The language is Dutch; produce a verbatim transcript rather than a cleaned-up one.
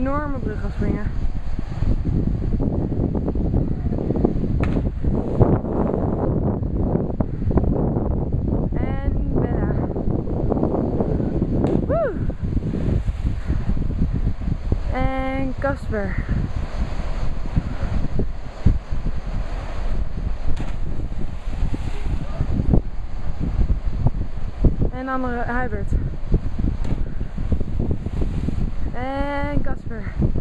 enorme brug gaan springen. En Bella. Woe! En Casper. En andere Hubert. En Casper.